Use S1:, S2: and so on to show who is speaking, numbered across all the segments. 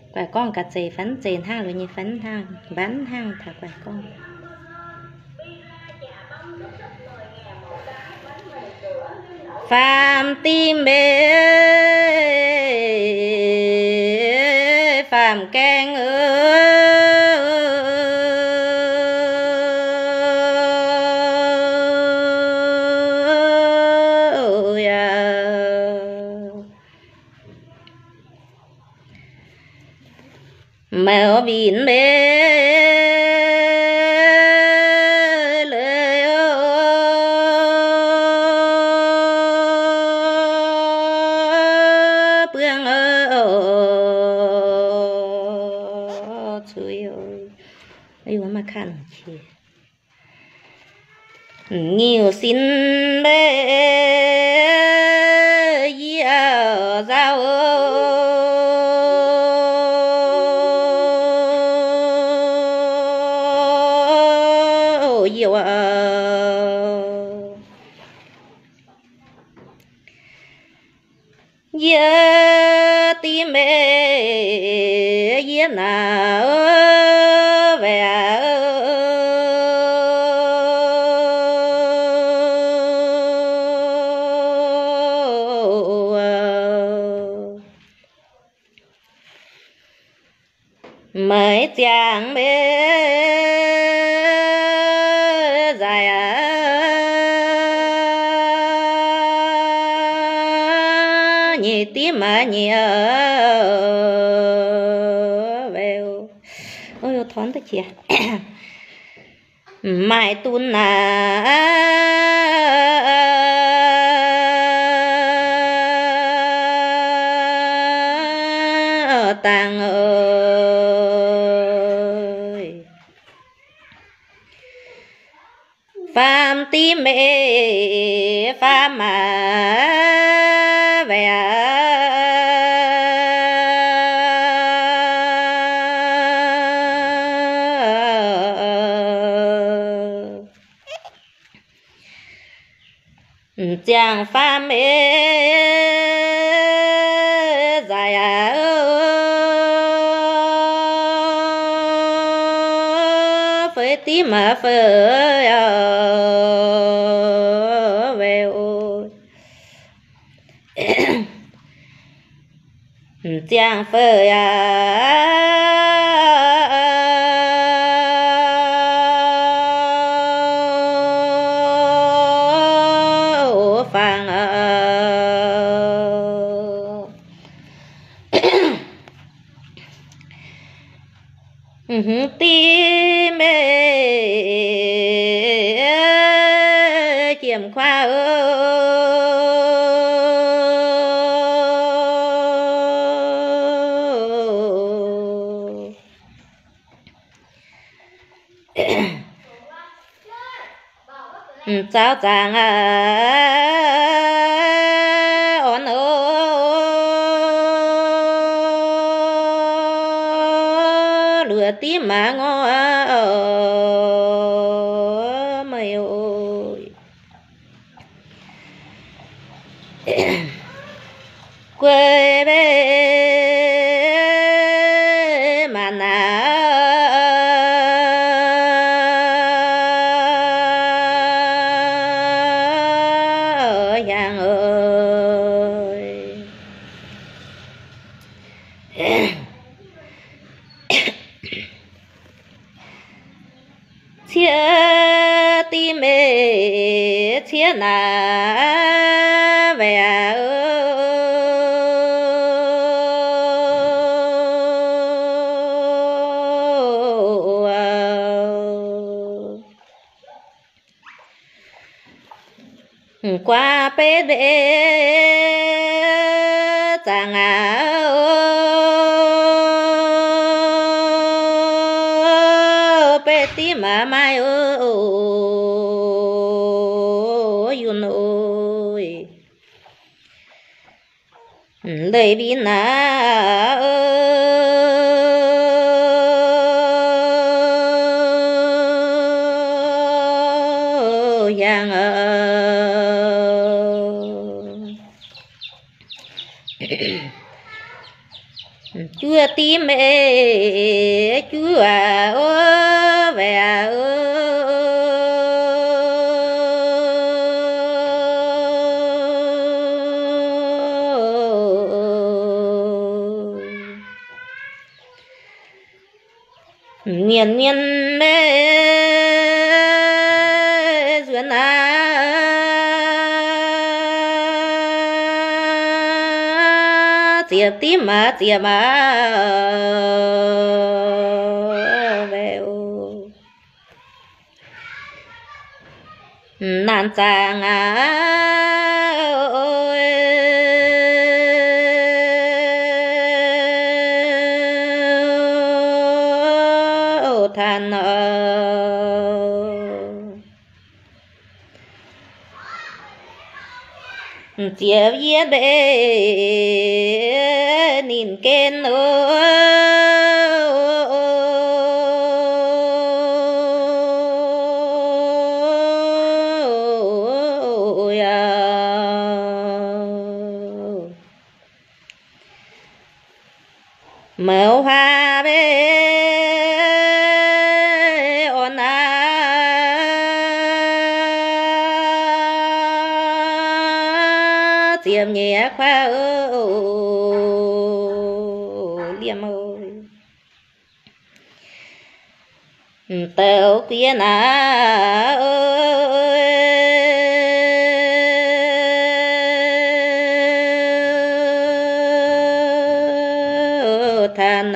S1: quài con cả chế phấn chèn hang rồi như phấn hang bán hang thả quài con phạm tim bê phạm keng mèo biển bê mà khăn chị nhiều xin bê giao nhiều giờ tim mẹ giờ nào về mấy chàng bé dài nhị tím mà nhị về ôi thoáng tới chị mai tuần tàng ơi phạm tim mẹ phạm mà về chàng phạm mẹ dài phơi tím mà phơi về ôi chàng phơi phàng tim chiếm khoa cháu chàng ổn lửa tím mà ngó mày ơi quê bê mà nà chia tim mẹ chia nà về qua bê đê chàng bê tím mà mai ơi yun ơi lấy bin na yang chưa chúa tim mẹ chúa về nhiên nhiên mê duyên chia tím mà về nan chàng ơi than chia viết bể nhìn kên ơi màu hoa bể on tiệm nhẹ khoa liêm ơi tàu kia than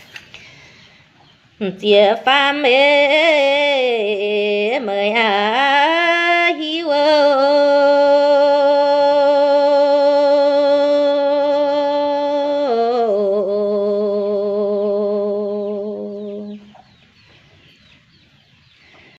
S1: chia pha mê mời